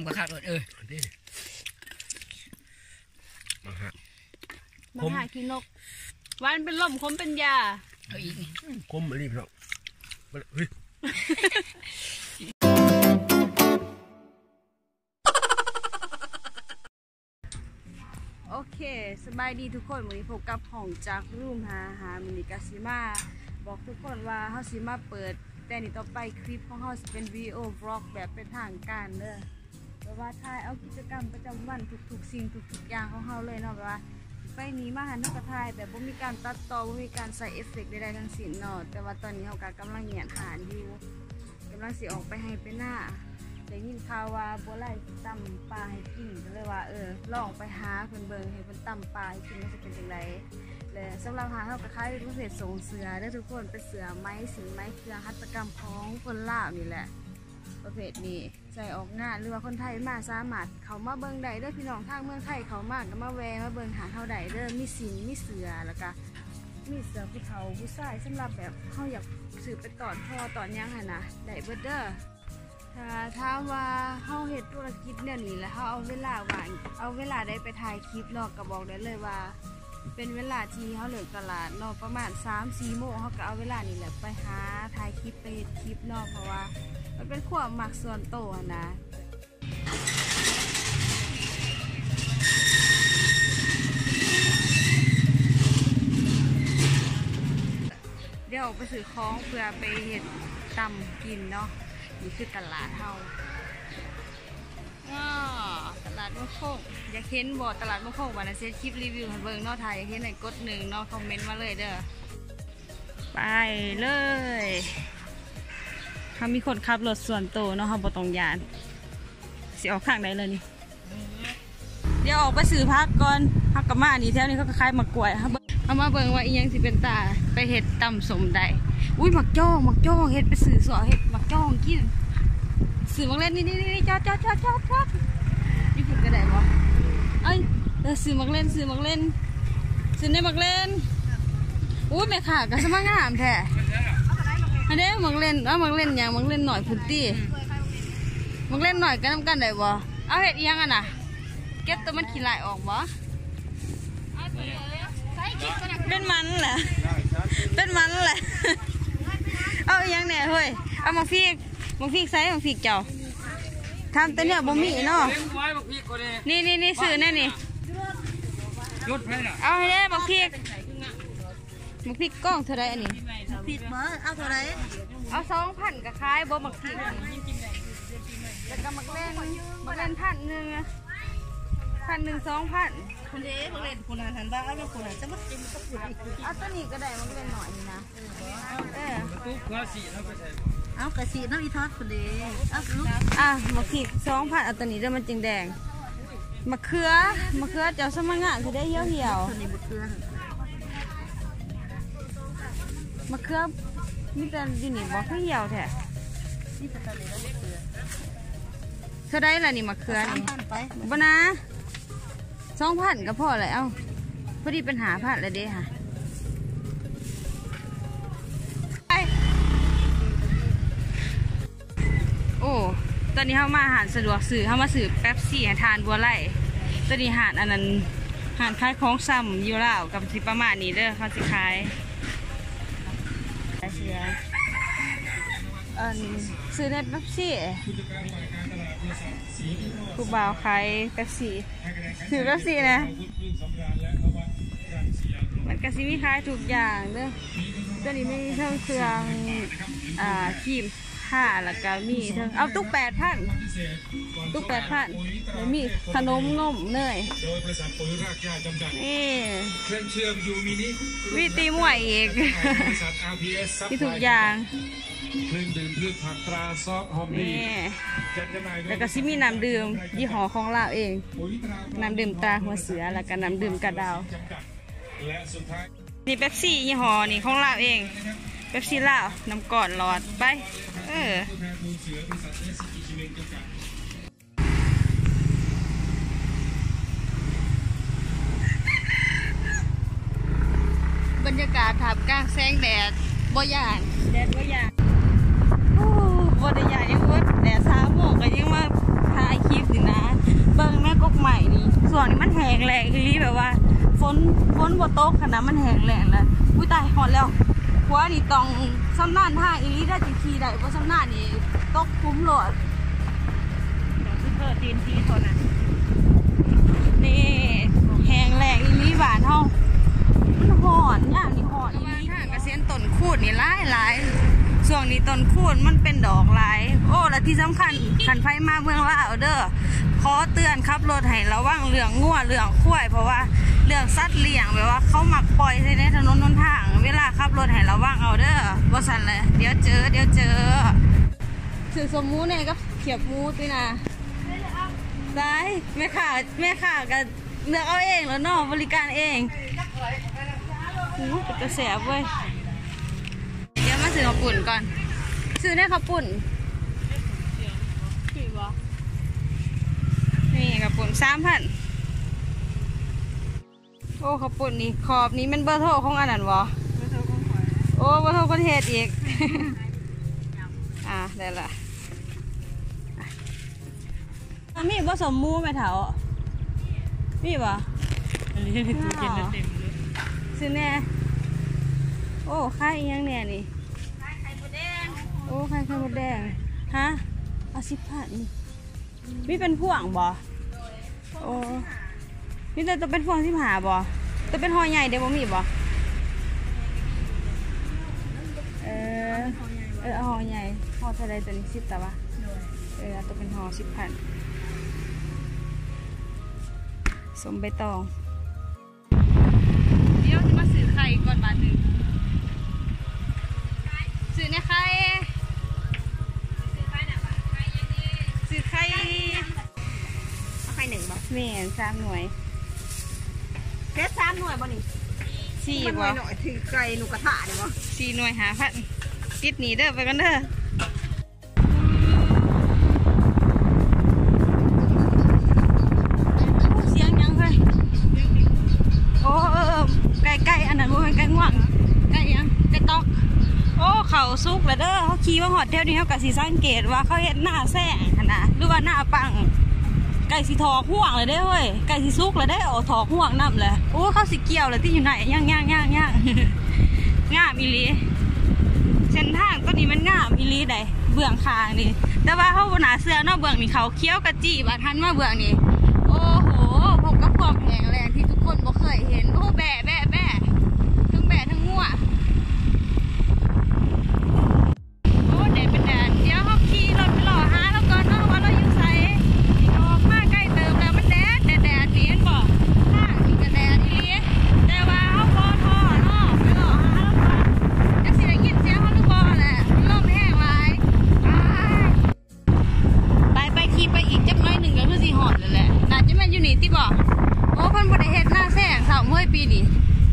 บักคักเลยมาหากินนกหวานเป็นลมคมเป็นยาเอาอีกคมอะไรพี่น้องเฮ้ยโอเคสบายดีทุกคนวันนี้พบกับของจากรูมหามินิกาซิมาบอกทุกคนว่าเฮาซิมาเปิดแต่นี่ต่อไปคลิปของเฮาเป็นวิดีโอบล็อกแบบเป็นทางการเด้อแบบว่าถ่ายเอากิจกรรมประจำวันทุกๆสิ่งทุกๆอย่างของเฮาเลยเนาะแบบว่าไปนี้มาหันนกกระทายแบบบ่มีการตัดต่อบ่มีการใส่เอฟเฟกต์ใดๆทั้งสิ้นเนาะแต่ว่าตอนนี้เฮากำลังเหยียดหาอยู่กำลังสิออกไปให้ไปหน้าได้ยินข่าวว่าบัวไล่ตำปลาให้กินก็เลยว่าลองไปหาเพิ่นเบิ่งให้เพิ่นตำปลาให้กินมันจะเป็นจังไดและสำหรับหาเฮาก็คล้ายเป็นประเภททรงเสือเด้อทุกคนเป็นเสือไม้สินไม้เครื่องหัตถกรรมของคนลาวนี่แหละประเภทนี้ใส่ออกงานหรือว่าคนไทยมาสามารถเขามาเบิ่งได้เด้อพี่น้องทางเมืองไทยเขามากก็มาแวะมาเบิ่งหาเฮาได้เด้อมีสินมีเสือแล้วก็มีเสือผู้เฒ่าผู้ชายสำหรับแบบเฮาอยากสืบไปตอนพ่อตอนยังหั่นนะได้เบิดเด้อถ้าว่าเฮาเฮ็ดธุรกิจเนี่ยนี่แล้วเฮาเอาเวลาว่างเอาเวลาได้ไปถ่ายคลิปเนาะก็บอกได้เลยว่าเป็นเวลาที่เฮาเลิกตลาดเนาะประมาณ 3-4 โมงเฮาก็เอาเวลานี่แหละไปหาถ่ายคลิปไปเฮ็ดคลิปเนาะเพราะว่ามันเป็นความมักส่วนตัวนะเดี๋ยวไปซื้อของเพื่อไปเฮ็ดตำกินเนาะนี่คือตลาดเฮาตลาดมะโขงอยากเห็นบ่ตลาดมะโขงวันนั้นเซตคลิปรีวิวให้เบิ่งเนาะถ่ายอยากเห็นไหนกด1เนาะคอมเมนต์มาเลยเด้อไปเลยเขามีคนขับรถส่วนตัวเนาะเขาบ่ต้องยานสิออกข้างไหนเลยนี่เดี๋ยวออกไปซื้อพักก่อนพักกับมานี่แถวนี้เขาก็ขายมะกล้วยเอามาเบิ่งว่าอีหยังสิเป็นตาไปเฮ็ดตำสมได้อุ้ยหมักจ้องเฮ็ดไปซื้อสอเฮ็ดหมักจ้องกินซื้อมักเล่นนี่จอดนี่คุณก็ได้บ่ซื้อมักเล่นซื้อในมักเล่นอุ้ยแม่ค่ะก็สมังงามแท้อันนี้มักเล่นมักเล่นอย่างมักเล่นหน่อยพุ่นตี้มักเล่นหน่อยกันน้ำกันได้บ่เอาเฮ็ดอีหยังอ่ะน่ะเก็บตัวมันขี้ลายออกบ่เป็นมันแหละเอาอีหยังแหน่เฮ้ยเอามาฟีกใส่มาฟีกเจ้าทำแต่เนี่ยบ่มีเนาะนี่ซื้อแน่นี่เอาให้ได้มาฟีกกล้องเท่าไรอันนี้ฟีกมาเอาเท่าไรเอา2,000ก็ขายบ่มาฟีกแล้วก็มาเล่น1,000 2,000คนเด้มาเล่นคนหันบ้างเอาคนหันจะมากินก็อยู่อีกเอาตัวนี้ก็ได้มาเล่นหน่อยนี่นะตุ๊กกระสีเอาไปใส่เอากระสีน้ำอีทอดคนเด้เอาลูกมาฟีก2,000เอาตัวนี้ได้มันจริงแดงมะเขือเจ้าสมังงานคือได้เหี่ยวมะเขือมีแต่ดินนี่บอกให้เหี่ยวแท้เธอได้ละนี่มะเขือนี่บ้านะ2,000ก็พอเลยเอ้าพอดีปัญหาผ่านเลยเด้ค่ะโอ้ตอนนี้เขามาอาหารสะดวกซื้อเขามาซื้อแป๊บซี่ทานบัวไล่ตอนนี้หาดอันนั้นหาดคล้ายของซ้ำอยู่แล้วกับสิประมาณนี้เด้อเขาสิขายซื้อในแป๊บซี่ผู้บ่าวขายแป๊บซี่ซื้อแป๊บซี่นะมันก็สิมีขายทุกอย่างเด้อตอนนี้มีเครื่องครีมผ้าแล้วก็มีเอาตุ๊ก8,000แล้วมีขนมนมเนยนี่เครื่องเชื่อมยูมินิวิตีมวยอีกที่ทุกอย่างเครื่องดื่มพืชผักตราซอสหอมดีแล้วก็ซิมีน้ำดื่มยี่ห้อของเราเองน้ำดื่มตาหัวเสือแล้วก็น้ำดื่มกระดาวนี่เป๊ปซี่ยี่ห้อนี่ของเราเองเป๊ปซี่ลาวน้ำก่อนหลอดไปบรรยากาศท่ามกลางแสงแดดบ่ย่านบ่ได้ย่านยังวดแดด3 โมงก็ยังมาถ่ายคลิปนี่ส่วนนี้มันแห้งแล้งอีหลีแบบว่าฝนบ่ตกขนาดมันแห้งแล้งแล้วอุ้ยตายหอดแล้วหัวนี่ต้องสำนานทางอีหลีได้จังขี่ได้บ่สำนานนี่ตกคุ้มโลดซุปเปอร์ตีนทีโซนน่ะนี่แห้งแล้งอีหลีบ้านเฮามันหอนย่างนี่หอนอีหลีทางเกษียณต้นคูดนี่หลายช่วงนี้ต้นคูดมันเป็นดอกหลายโอ้และที่สำคัญขันไฟมาเมืองลาวเด้อขอเตือนขับรถให้ระวังเรื่องงัวเรื่องควายเพราะว่าเรื่องสัตว์เลี้ยงแบบว่าเขามักปล่อยในถนนหนทางเวลาขับรถให้ระวังเอาเด้อบ่สั่นเลยเดี๋ยวเจอซื้อสมมูเนี่ยก็เขียบมูตินะได้แม่ข่าก็เลือกเอาเองแล้วเนาะบริการเองเป็นกระแสเว้ยเดี๋ยวมาซื้อข้าวปุ่นก่อนซื้อได้ข้าวปุ่นนี่ข้าวปุ่น3,000โอ้ข้าวปุ่นนี่ขอบนี้มันเบอร์โทรของอันนั้นวะโอ้เบอร์โทรประเทศอีกได้ละมีผสมมูไหมเถามีปะซื้อแน่โอ้ไข่ยังแน่นี่ไข่มดแดงโอ้ไข่มดแดงฮะเอา10,000มีเป็นพ่วงบ่โอ้มีแต่ตัวเป็นพ่วง15บ่ตัวเป็นห่อใหญ่เดี๋ยวบ่มีบ่เอาห่อใหญ่ห่อเท่าไรตัวนี้10แต่ว่าตัวเป็นห่อ10,000สมใบตองเดี๋ยวจะมาซื้อไข่ก่อนบาทหนึ่งซื้อในไข่ซื้อไข่เอาไข่1บ่แม่น3 หน่วยแค่3 หน่วยบ่นี่4บ่หน่อยถือไก่หนูกระทะนี่บ่4 หน่วย5,000ติดหนีเด้อไปกันเด้อเสียงยังเฮ้ยโอ้ไก่อันนั้นมันไก่ง่วงไก่ยังไก่ตอกโอ้เขาซุกแล้วเด้อเขาขี่มาหอดเท่านี้เขากะสีสังเกตว่าเขาเห็นหน้าแซงขนาดหรือว่าหน้าปังไก่สีทอกห่วงเลยได้เฮ้ยไก่สีซุกเลยได้โอ้ทอกห่วงน้ำเลยโอ้เขาสีเกี่ยวเลยที่อยู่ไหนย่างงามอีลีเส้นทางตัวนี้มันงามอีลีได้เบื้องคางนี่แต่ว่าเขาบนหนาเสื้อนอกเบื้องนี่เขาเคี้ยวกะจี้บาทันมาเบื้องนี่โอ้โหผมกับความแข็งแรงที่ทุกคนบ่เคยเห็นโอ้แบะทั้งแบะทั้งงัวโอ้แดดเป็นแดดเดี๋ยวเขาขี่รถไปหล่อหาแล้วก่อนเนาะว่าเราอยู่ไสออกมาใกล้เติมแล้วมันแดดเนียนบ่ข้างนี่ก็แดดอีลีแต่ว่าเขาพอท่อเนาะไปหล่อหาแล้วก่อนจักสิได้ยินเสียงเขาหรือบ่แหละลมแห้งหลายไปขี่ไปอีกจักน้อยหนึ่งก็คือสิหอดเลยแหละน่าจะแม่นอยู่นี่ติบ่โอ้เพิ่นบ่ได้เฮ็ดหน้าแซงเฒ่าเมื่อปีนี้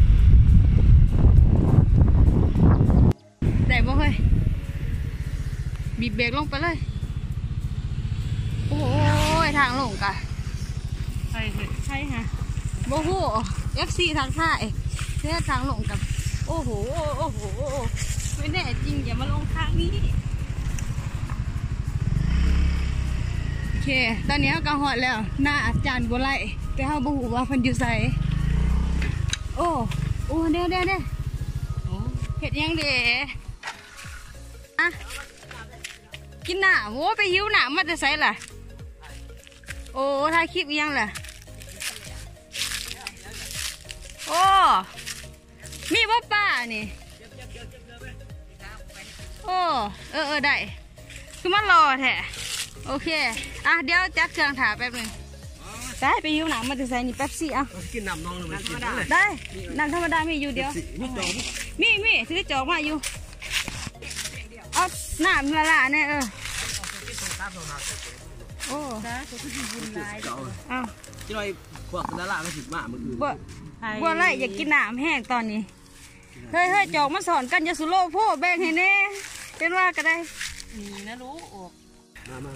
ได้บ่เฮ้ยบีบเบรกลงไปเลยโอ้ยทางลงกะใช่ฮะโอ้โห FC ทางท่าเส้นทางลงกับโอ้โหไม่แน่จริงอย่ามาลงทางนี้โอเคตอนนี้เราก็หอดแล้วหน้าอาจารย์บัวไล่แต่เขาบอกว่าเพิ่นอยู่ไสโอ้เด้เห็ดยังเด้อะกินหนามโอ้ไปหิวหนามมาจะใส่ล่ะโอ้ถ่ายคลิปยังล่ะโอ้มีบ่ป้านี่โอ้ได้คือมันรอแท้โอเคเดี๋ยวจักเครื่องถาแป๊บนึงได้ไปหิวหนามมาจะใส่นี่แป๊บซี่กินน้ำนองเลยได้น้ำธรรมดามีอยู่เดียวมีซื้อจอกมาอยู่เอาน้ำละเนี่ยโอ้จะลอยขวดละละไม่ถึงมากมือบัวไล่อยากกินน้ำแห้งตอนนี้เฮ้ยจอกมาสอนกันยาสุโลโพแบ่งให้แน่เป็นว่าก็ได้นะรู้มา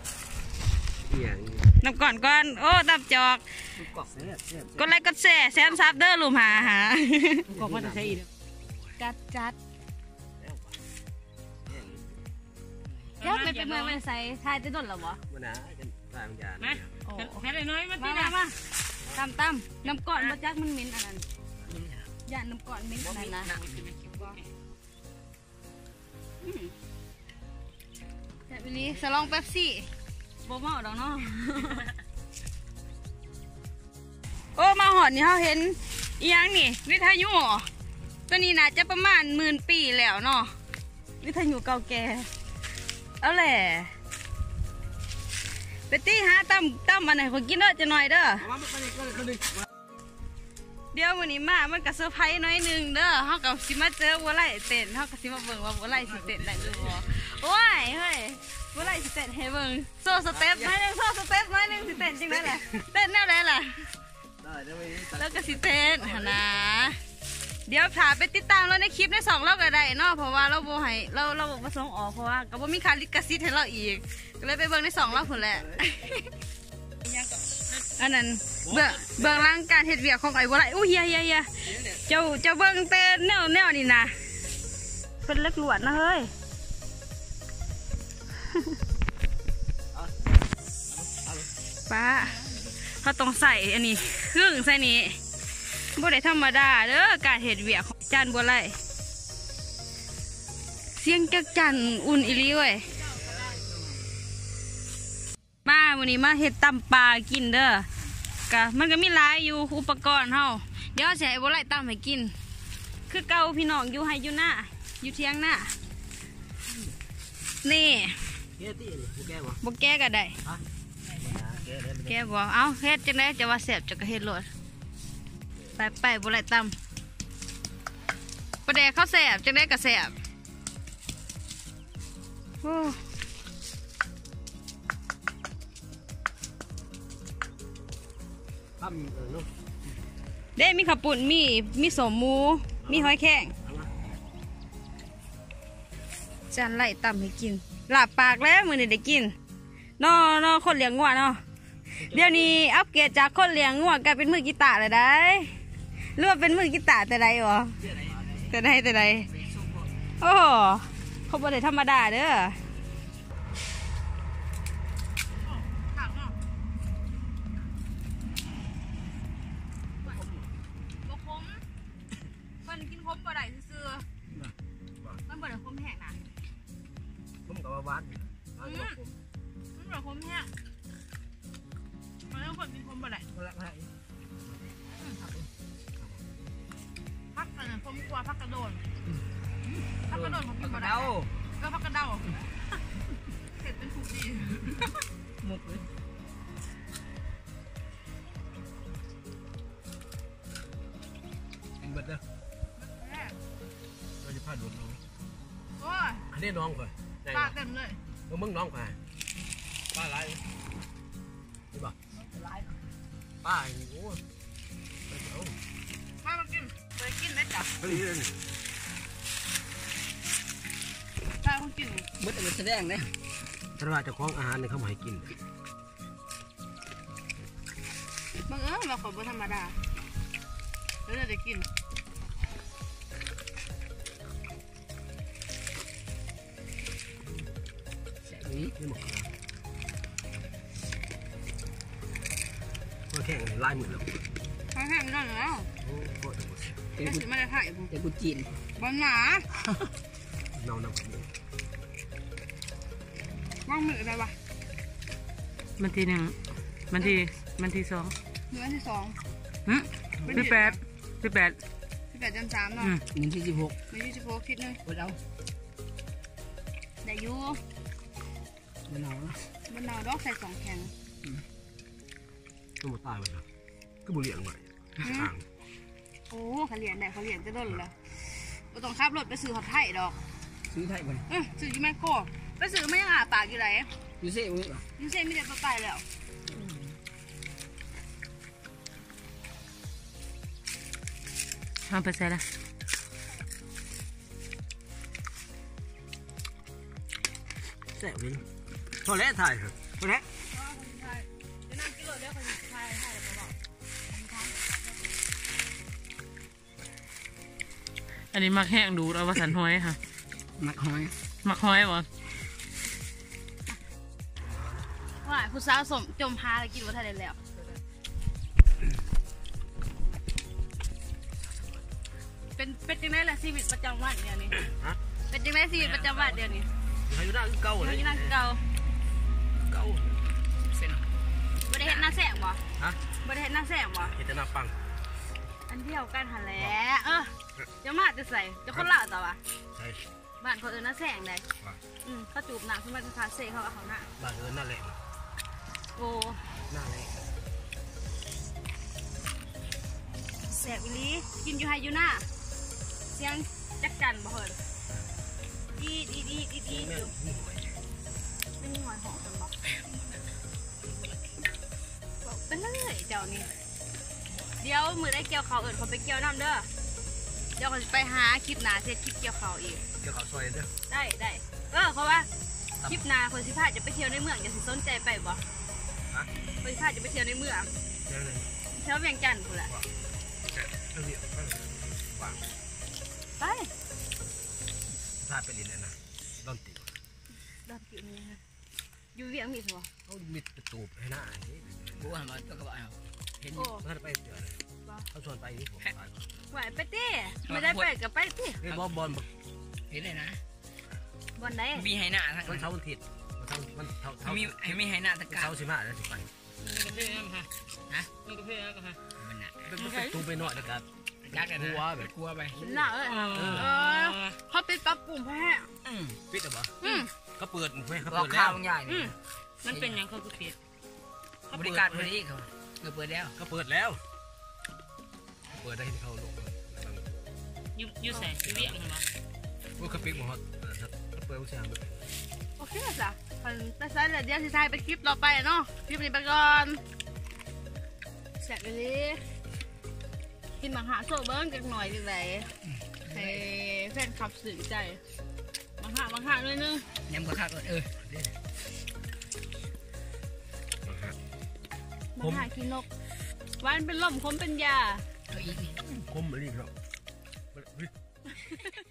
น้ำก่อนโอ้ตับจอกกดไลค์กดแชร์แซมซับเดอร์ลุมหาก็มันจะใช่อีกจัดแล้วเป็นเมืองมันใส่ทายจะโดนหรอวะมันนะเป็นทายมันยาแค่น้อยมาตามน้ำก้อนมาจักมันเหม็นอันนั้นย่านน้ำก้อนเหม็นอันนั้นนะแต่วันนี้สลองเป๊ปซี่บ่เมาดอกเนาะ โอ้มาหอดนี่เขาเห็นอีหยังนี่วิทยุตัวนี้น่าจะประมาณ10,000 ปีแล้วเนาะวิทยุเก่าแก่เอาแหละไปตีหาตั้มอันไหนคนกินเด้อจะหน่อยเด้อเดี๋ยววันนี้มามันก็เซอร์ไพรส์น้อยนึงเด้อเขากับสิมาเจอวัวไล่เต้นเขากับสิมาเบิ่งว่าวัวไล่สิเต้นได้หรือบ่โอ้ยเฮ้ยวัวไล่สิเต้นให้เบิ่งโซ่สเต็ปน้อยนึงโซ่สเต็ปน้อยนึงสิเต้นจริงไหมล่ะเต้นแนวไหนล่ะแล้วก็สิเต้นนะเดี๋ยวถ่ายไปติดตามเราในคลิปใน2รอบก็ได้เนาะเพราะว่าเราโบให้เราบอกประสงค์ออกเพราะว่าก็บ่มีค่าลิขสิทธิ์ให้เราอีกก็เลยไปเบิ่งใน2รอบผลแหละ อันนั้นเบิ่งร่างการเฮ็ดเวียกของไอ้บ่ไรอู้เฮียเจ้าเบิ่งเต้นแนวนี่นะเป็นเล็กหลวดนะเฮ้ย ป้าเขาต้องใส่อันนี้เครื่องใส่นี้บ่ได้ธรรมดาเด้อการเฮ็ดเวียกของจานบัวไล่เสียงจักจั่นอุ่นอีหลีเว้ยมาวันนี้มาเฮ็ดตำปลากินเด้อกะมันก็มีหลายอยู่อุปกรณ์เฮาเดี๋ยวสิให้บัวไล่ตำให้กินคือเก่าพี่น้องอยู่ให้อยู่หน้าอยู่เที่ยงหน้านี่บ่แก้ก็ได้แก้บ่เอาเฮ็ดจังได๋จะว่าแซ่บจะก็เฮ็ดโลดไปบ่ไล่ตำประเดี๋ยวเขาแซ่บจังได๋ก็แซ่บโอ้เด้มีข้าวปุ่นมีสมหมูมีหอยแครงจานไล่ตำให้กินหลับปากแล้วมื้อนี้ได้กินนอคนเลี้ยงงัวเนาะเดี๋ยวนี้อัปเกรดจากคนเลี้ยงงัวกลายเป็นมือกีตาร์เลยได้หรือว่าเป็นมือกีตาร์แต่ใดวะแต่ใดโอ้เขาบ่ได้ธรรมดาเด้อกินคมบ่ได้ซื่อมันบ่ได้คมแห้งนะคมกับหวานมันบ่คมแห้งมันต้องคนกินคมบ่ได้พักกันนะคมกว่าพักกระโดดผมกินบ่ได้ก็พักกระเดาเผ็ดเป็นถูกดีหมกเลยกินเบิดเด้อเราจะพาดูน้องโอ้ยอันนี้น้องก่อนปลาเต็มเลยมึงน้องก่อนป้าไรนี่ป่ะป้าโอ้มากินไปกินได้จับเฮ้ยเลยป้าคนกินมืดเป็นแสดงเนี่ยถ้าว่าจะคล้องอาหารเนี่ยเขาไม่ให้กินบางเราขอบ่ธรรมดาแล้วเราจะกินไม่หมดก็แข่งไล่มือแล้วแข่งนั่นแล้วโอ้โหแต่กูไม่ได้ถ่ายผมแต่กูจีนบอลหนาเน่าว่างมืออะไรวะมันที1มันที2 มันที่218จน3เนาะมันที่16 มันที่16คิดนึงเอาได้อยู่มันหนาวดอกใส่2แข็งก็หมดตายไปแล้วก็บุเรียนใหม่โอ้เขาเรียนได้เขาเรียนจะโดนเลยเราต้องขับรถไปซื้อหอดไทยดอกซื้อไทยไปซื้อที่แม่โก้ไปซื้อไม่ยังปากอยู่ไหนยูเซ่มึงเหรอยูเซ่ไม่ได้ตัวตายแล้วทำไปใส่ละแซ่บเลยพอแล้วถ่ายเหรอพอแล้วอันนี้มักแห้งดูเอาว่าสันห้อยค่ะมักห้อยวะว่าผู้สาวสมจมพาแล้วกินว่าทะเลแล้วเป็นจังได๋ล่ะชีวิตประจำวันเดี๋ยวนี้ฮะเป็นจังได๋ชีวิตประจำวันเดี๋ยวนี้อยู่หน้าเก่าเลยอยู่นั่นเก่าเก่าเส้นบ่ได้เฮ็ดหน้าแสงบ่ฮะบ่ได้เฮ็ดหน้าแสงบ่เห็นแต่หน้าปังอันเดียวกันหั่นแหละจะมาจะใส่จะคนละต่อวะใช่บ้านเขาเอิ้นหน้าแสงได้ว่าเขาจูบหน้าขึ้นมาคือคาเซ่เขาเอาเขาหน้าบ้านนั่นแหละโอ้นั่นแหละแสบอีหลีกินอยู่ไฮอยู่หน้าเสียงจักจันบ่เฮิ่นอีดอยู่เป็นหอยหอมจังบ่เป็นนั่นเลยเจ้านี่เดี๋ยวมือได้เกี่ยวเขาเอิญเขาไปเกี่ยวน้ำเด้อเดี๋ยวเขาจะไปหาคลิปหนาเสร็จคลิปเกี่ยวเขาอีกเกี่ยวกับซอยเด้อได้เพราะว่าคลิปหนาคนสิพาจะไปเที่ยวในเมืองจะสิสนใจไปบ่ฮะคนสิพาจะไปเที่ยวในเมืองเดี๋ยวเลยแถวเวียงจันทน์พุ่นแหละเดี๋ยวว่าไปพาไปเรียนนะดอนติดอนติวนี่ฮะอยู่เวียงมีหัวเขามีประตูให้หน้ากูว่ามันก็ว่าเห็นเขาไปเดี๋ยวเขาชวนไปนี่ผมไปไหวไปติไม่ได้ไปกับไปตินี่บอลเห็นเลยนะบอนไหนมีไฮหน้าทั้งมันเช้าวันอาทิตย์มันเช้ามีไฮหน้าตะกาเช้าสิมาแล้วสิไปมีกาแฟค่ะฮะมีกาแฟก็ค่ะมันน่ะเป็นประตูไปหน่อยนะครับยักษ์กันกลัวนะแบบกลัวไปหน้าเขาไปปรับปรุงแพ้ปิดหรือเปล่าเขาเปิดไม่เขาบอกเปิดข้าแล้ว วบางอย่างนี่มันเป็นยังเขาคือเปียดบริการพอดีเขาเปิดแล้วเขาเปิดแล้วเปิดได้ที่เขาลงยูใส่ยูเวียงเหรอว่าเขาปิดหมดเขาเปิดผู้ชายโอเคจ้ะคนไปซ้ายเดี๋ยวสิทายไปคลิปต่อไปเนาะคลิปนี้ไปก่อนแสบเลยกินหมังหาโซ่เบิ้งจักหน่อยจังไรให้แฟนขับสื่อใจหมังหาด้วยนึงยำกระทะก่อนหมังหากินนกหวานเป็นลมคมเป็นยาเอาอีกนี่คมอะไรอีกแล้ว